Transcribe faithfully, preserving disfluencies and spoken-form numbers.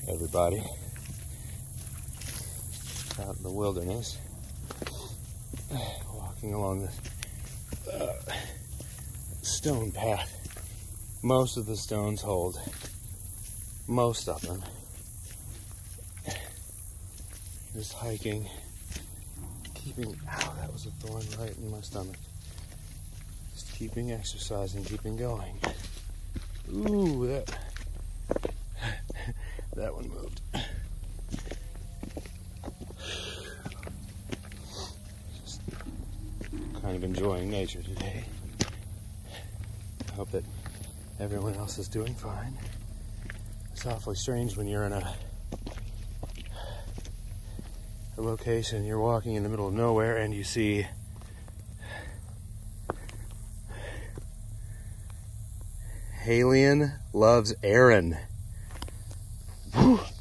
everybody out in the wilderness, walking along this uh, stone path. Most of the stones hold. Most of them. Just hiking, keeping, ow, that was a thorn right in my stomach. Just keeping exercising, keeping going. Ooh, that, that one moved. Just kind of enjoying nature today. I hope that everyone else is doing fine. It's awfully strange when you're in a, a location, you're walking in the middle of nowhere and you see Halion loves Aaron. Whew.